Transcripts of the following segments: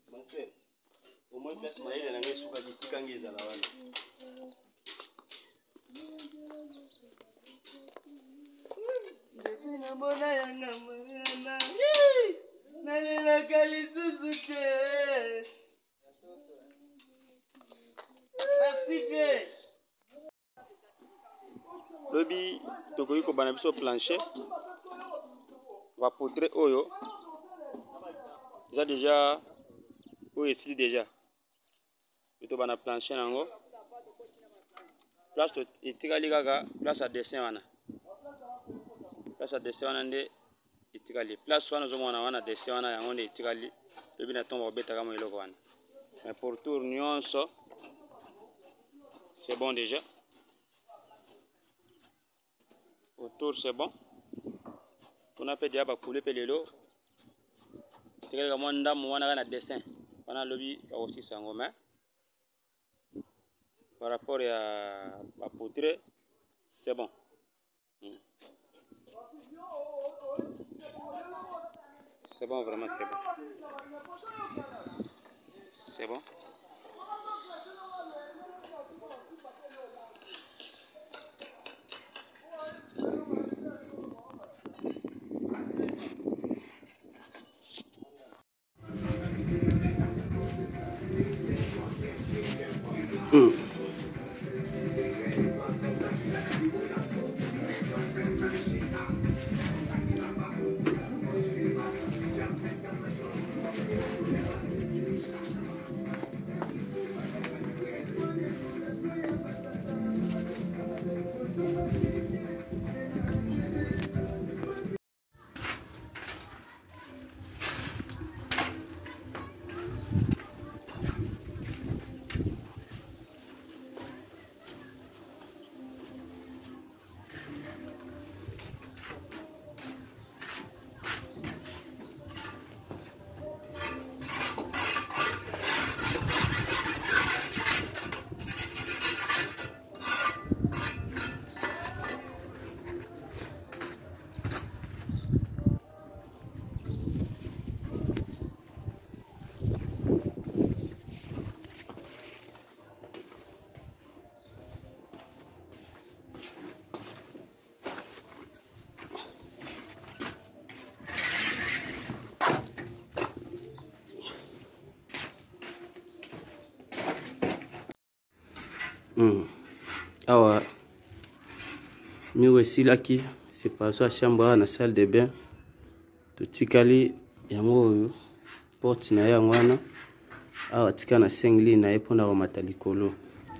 Mon frère, au moins place maïle na ngai suka kitika ngeza la wana. Depuis na bona yanga mwana. Nalela kalisusu te. Merci bien. Lobi tokoki ko bana biso plancher. Va poutrer oyo. Déjà oyo esili déjà. To bana plancher nango. Place etikali kaka place à dessin wana. Place à dessin wana nde etikali. Place wana zomona wana dessin wana yango nde etikali. Lobi na tomba obetaka mo eloko wana. Mais pour tour nyonso c'est bon déjà. Autour c'est bon. On a fait déjà couler pelelo. C'est comme on a un dessin. On a lobby aussi sango mais par rapport à la poudre c'est bon. C'est bon vraiment c'est bon. C'est bon. Awa miwe silaki c'est pas ça chambre na salle de bain to tikali yango oyo porte na yango wana awa tika na 5 lignes na epona ko matalikolo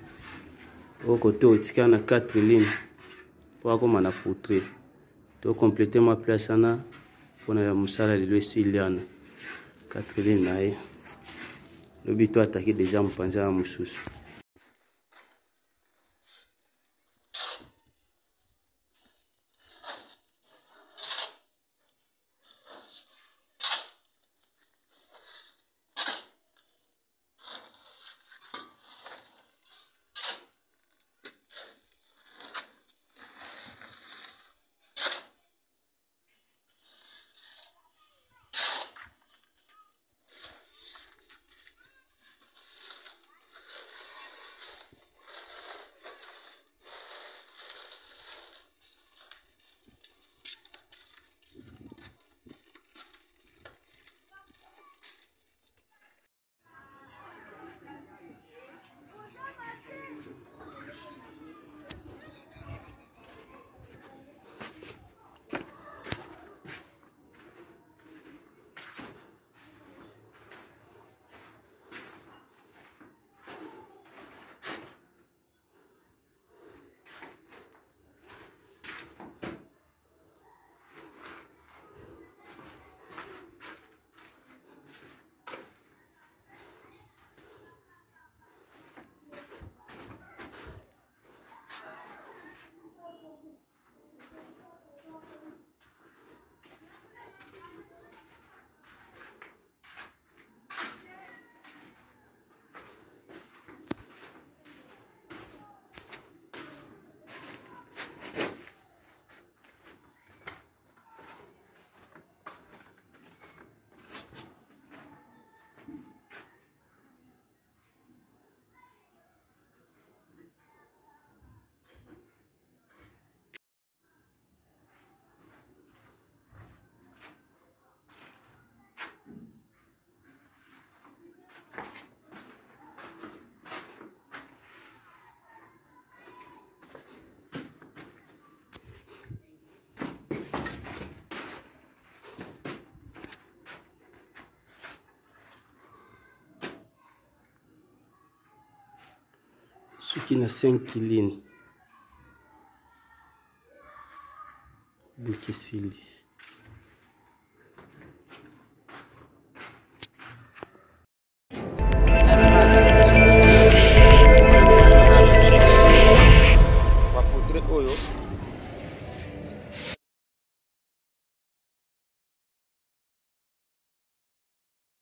au côté otika na 4 lignes pour ko mana poutre to compléter ma place ana pona ya musala lelo esiliana 4 lignes na ye le but to attaquer déjà mpanza ya mususu. soki na 5 kilini bukisili. Wapotre oyo